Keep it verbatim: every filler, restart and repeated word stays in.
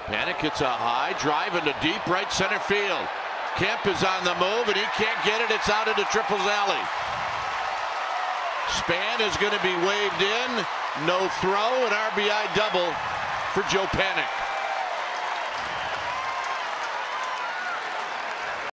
Panik hits a high drive into deep right center field. Kemp is on the move and he can't get it. It's out into Triples Alley. Span is going to be waved in. No throw, an R B I double for Joe Panik.